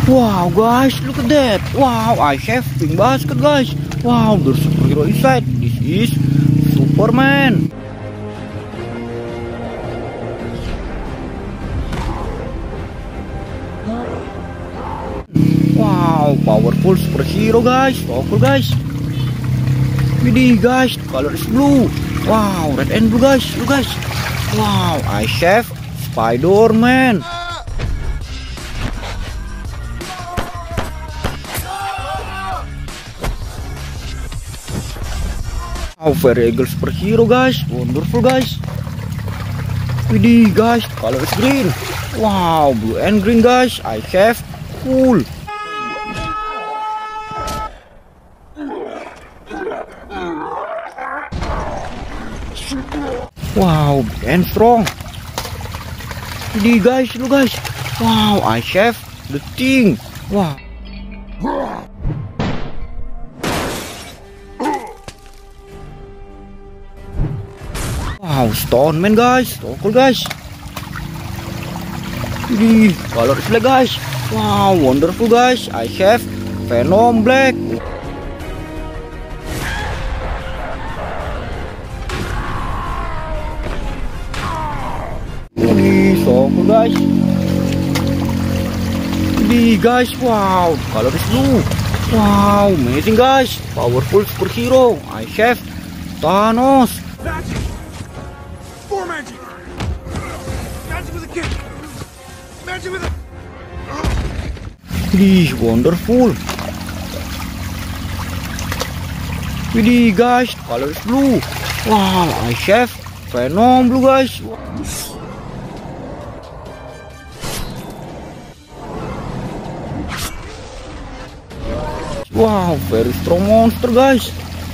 Wow guys, look at that. Wow, I have pink basket guys. Wow, there's superhero inside. This is Superman. Wow, powerful superhero guys. So cool guys. Widih guys, the color is blue. Wow, red and blue guys. Look guys. Wow, I have Spider-Man. Wow, very eagle superhero guys. Wonderful guys. Widih guys, the color is green. Wow, blue and green guys. I have cool. Wow, big and strong. Widih guys, look guys. Wow, I have the thing. Wow. Wow, Stone Man guys. So cool guys. Widih, color is black guys. Wow, wonderful guys. I have Venom Black. So cool guys. Widih guys, wow, color is blue. Wow, amazing guys. Powerful superhero. I have Thanos. Magic! For magic! Magic with a kick! Magic with a... Widih, wonderful. Widih guys, color is blue. Wow, I have Venom Blue guys. Wow, very strong monster guys.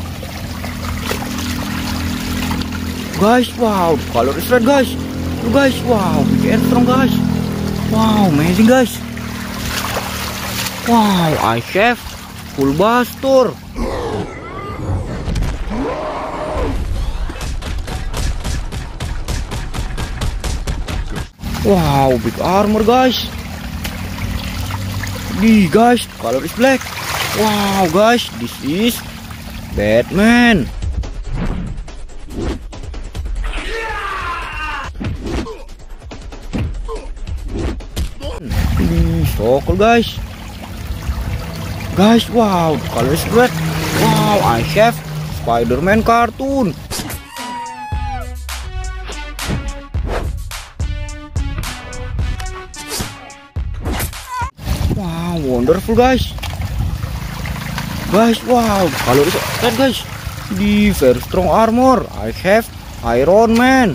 Guys, wow, the color is red guys. Look guys, wow, big and strong guys. Wow, amazing guys. Wow, I have Hulkbuster. Wow, big armor guys. Widih guys, the color is black. Wow guys, this is Batman. So cool guys. Guys, wow, the color is red. Wow, I have Spider-Man cartoon. Wow, wonderful guys. Guys, wow, the color is red guys. The very strong armor. I have Iron Man.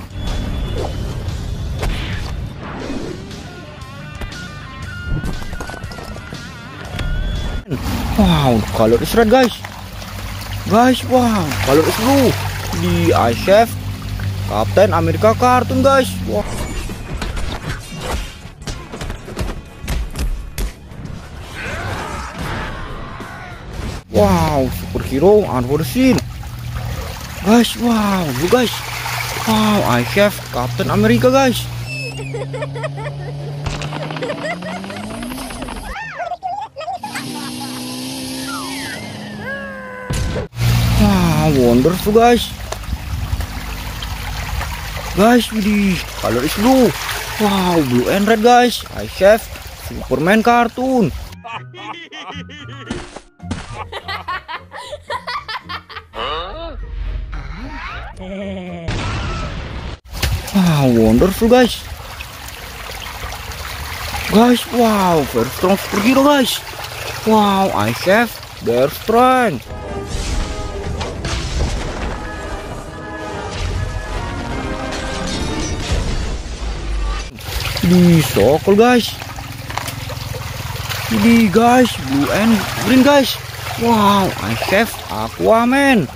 Wow, the color is red guys. Guys, wow, the color is blue. The I have Captain America cartoon guys. Wow. Wow, superhero unforeseen. Guys, wow, look guys. Wow, I have Captain America guys. Wow, wonderful guys. Guys, the color is blue. Wow, blue and red guys. I have Superman cartoon. Wow, wonderful guys. Guys, wow, very strong superhero guys. Wow, I have their strength. Ini so cool guys. Ini guys, blue and green guys. Wow, I have Aquaman.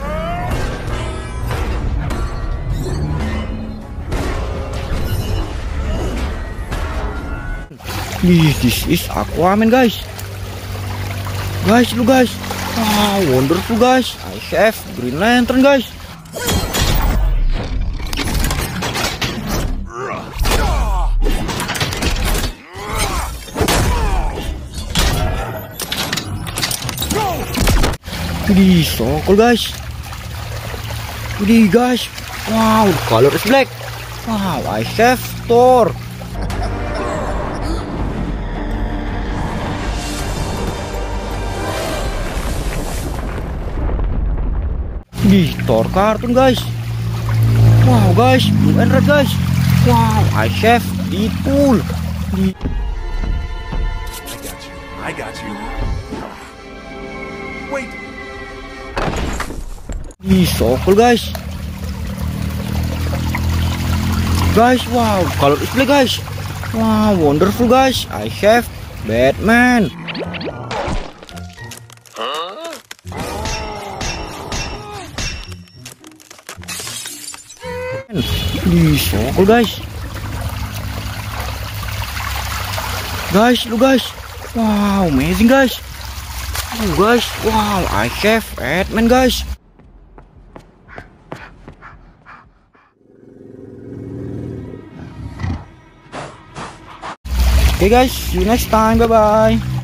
This is Aquaman guys. Guys, look guys. Wow, wonderful guys. I have Green Lantern guys. Widih, so cool guys. Widih guys. Wow, the color is black. Wow, I chef Thor. Widih, Thor kartun guys. Wow guys, blue and red guys. Wow, I chef Deadpool. I got you. Wait. So cool guys. Guys, wow, color is black guys. Wow, wonderful guys. I chef Batman. So cool guys. Guys, look guys. Wow, amazing guys. Oh guys, wow, I chef Batman guys. Okay guys, see you next time. Bye bye.